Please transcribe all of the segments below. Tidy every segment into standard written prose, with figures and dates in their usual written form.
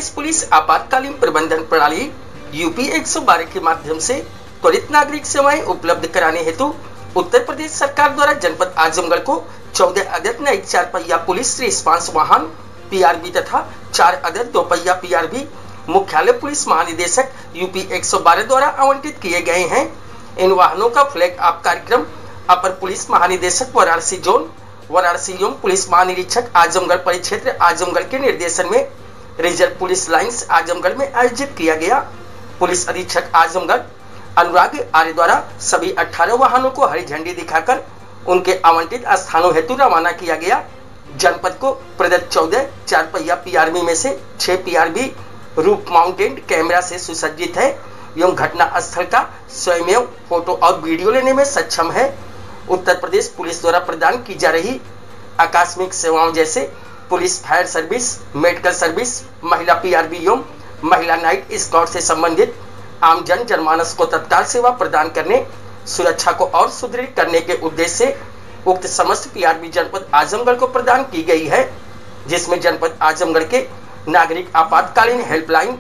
प्रदेश police आपातकालीन प्रबंधन प्रणाली यूपी 112 के माध्यम से त्वरित नागरिक सेवाएं उपलब्ध कराने हेतु उत्तर प्रदेश सरकार द्वारा जनपद आजमगढ़ को 14 अदद नए 4 पहिया पुलिस रिस्पांस वाहन पीआरबी तथा 4 अदद 2 पहिया पीआरबी मुख्यालय पुलिस महानिदेशक यूपी 112 द्वारा आवंटित किए गए हैं। इन वाहनों का फ्लैग ऑफ कार्यक्रम अपर पुलिस महानिदेशक वाराणसी जोन वाराणसी एवं पुलिस महानिरीक्षक आजमगढ़ परिक्षेत्र आजमगढ़ के निर्देशन में रिजर्व पुलिस लाइन्स आजमगढ़ में आयोजित किया गया। पुलिस अधीक्षक आजमगढ़ अनुराग आर्य द्वारा सभी 18 वाहनों को हरी झंडी दिखाकर उनके आवंटित स्थानों हेतु रवाना किया गया। जनपद को प्रदत्त 14 4 पहिया पीआरबी में से 6 पीआरबी रूफ माउंटेड कैमरा से सुसज्जित है एवं घटना स्थल का स्वयं फोटो और वीडियो लेने में सक्षम है। उत्तर प्रदेश पुलिस द्वारा प्रदान की जा रही आकस्मिक सेवाओं जैसे police fire service, medical service, महिला पीआरबी एवं महिला नाइट स्क्वाड से संबंधित आम जनमानस को तत्काल सेवा प्रदान करने, सुरक्षा को और सुदृढ़ करने के उद्देश्य से उक्त समस्त पीआरबी जनपद आजमगढ़ को प्रदान की गई है, जिसमें जनपद आजमगढ़ के नागरिक आपातकालीन हेल्पलाइन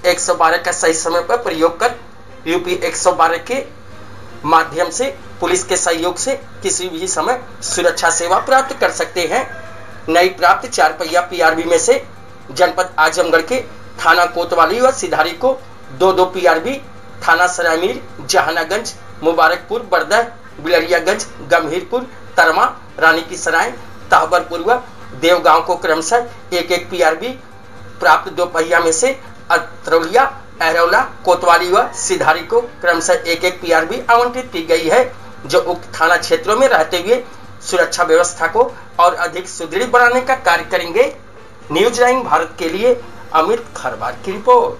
112 का सही समय पर प्रयोग कर यूपी 112 के माध्यम से पुलिस के सहयोग से किसी भी समय सुरक्षा सेवा प्राप्त कर सकते हैं। नई प्राप्त 4 पहिया पीआरबी में से जनपद आजमगढ़ के थाना कोतवाली व सिधारी को 2-2 पीआरबी, थाना सरायमीर, जहानागंज, मुबारकपुर, बरदह, बिलरियागंज, गंभीरपुर, तरमा, रानी की सराय, तहबरपुर व देवगांव को क्रमशः 1-1 पीआरबी प्राप्त 2 पहिया में से अतरौलिया, अहरौला, कोतवाली व सिधारी को क्रमशः 1-1 पीआरबी आवंटित की गई है, जो उक्त थाना क्षेत्रों में रहते हुए सुरक्षा व्यवस्था को और अधिक सुदृढ़ बनाने का कार्य करेंगे। न्यूज 9 भारत के लिए अमित खरवार की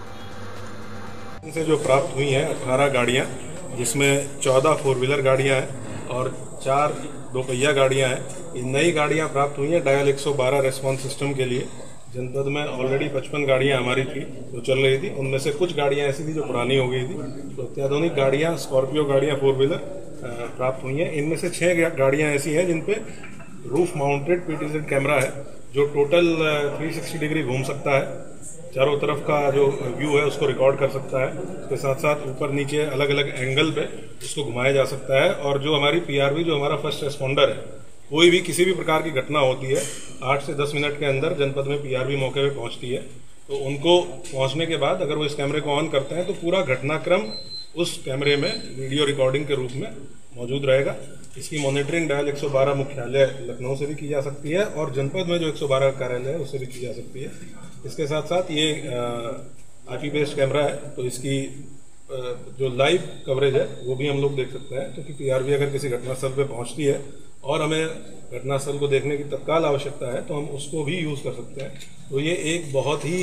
रिपोर्ट। इनसे जो प्राप्त हुई हैं 18 गाड़ियां, जिसमें 14 4 व्हीलर गाड़ियां हैं और 4 2 पहिया गाड़ियां हैं। ये नई गाड़ियां प्राप्त हुई हैं डायल 112 रेस्पॉन्स सिस्टम के लिए। जनपद में ऑलरेडी 55 गाड़ियां हमारी थी जो चल रही थी, उनमें से कुछ गाड़ियां ऐसी थी जो पुरानी हो गई थी, तो अत्याधुनिक गाड़ियां स्कॉर्पियो गाड़ियां 4 व्हीलर प्राप्त हुई हैं। इनमें से 6 गाड़ियां ऐसी हैं जिन पे रूफ माउंटेड पीटीजेड कैमरा है, जो टोटल 360 डिग्री घूम सकता है, चारों तरफ का जो व्यू है उसको रिकॉर्ड कर सकता है। उसके साथ साथ ऊपर नीचे अलग अलग एंगल पे उसको घुमाया जा सकता है। और जो हमारी पीआरबी, जो हमारा फर्स्ट रेस्पॉन्डर है, कोई भी किसी भी प्रकार की घटना होती है 8 से 10 मिनट के अंदर जनपद में पीआरबी मौके पे पहुंचती है। तो उनको पहुंचने के बाद अगर वो इस कैमरे को ऑन करते हैं तो पूरा घटनाक्रम उस कैमरे में वीडियो रिकॉर्डिंग के रूप में मौजूद रहेगा। इसकी मॉनिटरिंग डायल 112 मुख्यालय लखनऊ से भी की जा सकती है और जनपद में जो 112 कार्यालय है उससे भी की जा सकती है। इसके साथ साथ ये आईपी बेस्ड कैमरा है, तो इसकी जो लाइव कवरेज है वो भी हम लोग देख सकते हैं, क्योंकि पीआरबी अगर किसी घटनास्थल पर पहुंचती है और हमें घटनास्थल को देखने की तत्काल आवश्यकता है तो हम उसको भी यूज़ कर सकते हैं। तो ये एक बहुत ही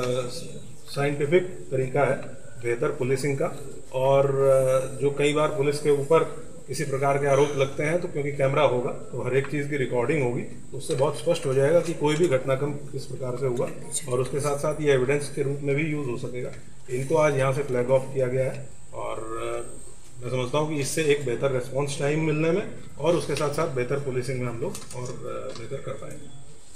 साइंटिफिक तरीका है बेहतर पुलिसिंग का। और जो कई बार पुलिस के ऊपर किसी प्रकार के आरोप लगते हैं, तो क्योंकि कैमरा होगा तो हर एक चीज़ की रिकॉर्डिंग होगी, उससे बहुत स्पष्ट हो जाएगा कि कोई भी घटनाक्रम किस प्रकार से हुआ, और उसके साथ साथ ये एविडेंस के रूप में भी यूज़ हो सकेगा। इनको आज यहाँ से फ्लैग ऑफ किया गया है और मैं समझता हूँ कि इससे एक बेहतर रिस्पॉन्स टाइम मिलने में और उसके साथ साथ बेहतर पुलिसिंग में हम लोग और बेहतर कर पाएंगे।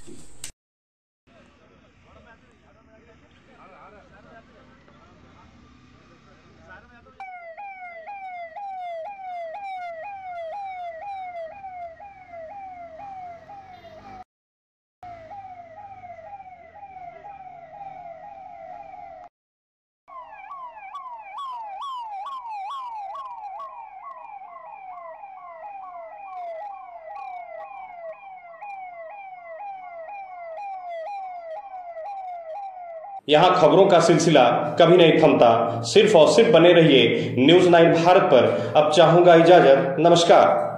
यहाँ खबरों का सिलसिला कभी नहीं थमता। सिर्फ और सिर्फ बने रहिए न्यूज़ 9 भारत पर। अब चाहूंगा इजाजत। नमस्कार।